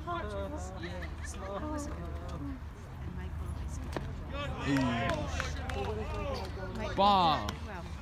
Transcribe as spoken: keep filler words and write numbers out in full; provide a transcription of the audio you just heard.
partridges. Yeah, slow. Oh, slow. and Michael is Ooh. Michael Ball. did well.